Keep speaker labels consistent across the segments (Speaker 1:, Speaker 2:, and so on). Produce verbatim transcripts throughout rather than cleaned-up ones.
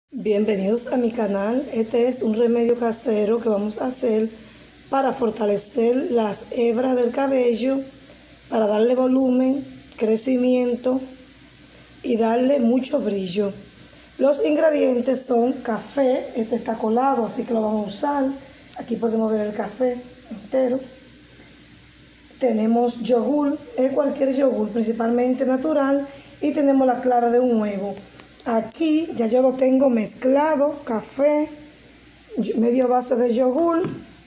Speaker 1: Bienvenidos a mi canal. Este es un remedio casero que vamos a hacer para fortalecer las hebras del cabello, para darle volumen, crecimiento y darle mucho brillo. Los ingredientes son café, este está colado, así que lo vamos a usar. Aquí podemos ver el café entero. Tenemos yogur, es cualquier yogur, principalmente natural, y tenemos la clara de un huevo. Aquí ya yo lo tengo mezclado, café, medio vaso de yogur,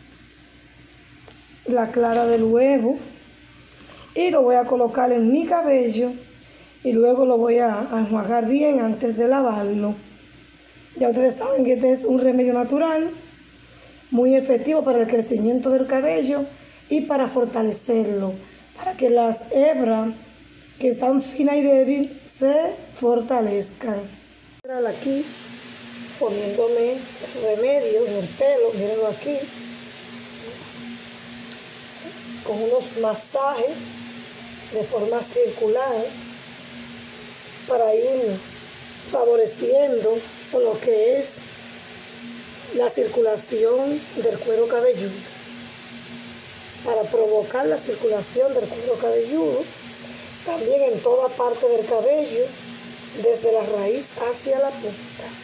Speaker 1: la clara del huevo, y lo voy a colocar en mi cabello y luego lo voy a, a enjuagar bien antes de lavarlo. Ya ustedes saben que este es un remedio natural, muy efectivo para el crecimiento del cabello y para fortalecerlo, para que las hebras que están finas y débiles se fortalezcan. Aquí poniéndome el remedio en el pelo, mírenlo aquí, con unos masajes de forma circular para ir favoreciendo lo que es la circulación del cuero cabelludo, para provocar la circulación del cuero cabelludo, también en toda parte del cabello, desde la raíz hacia la punta.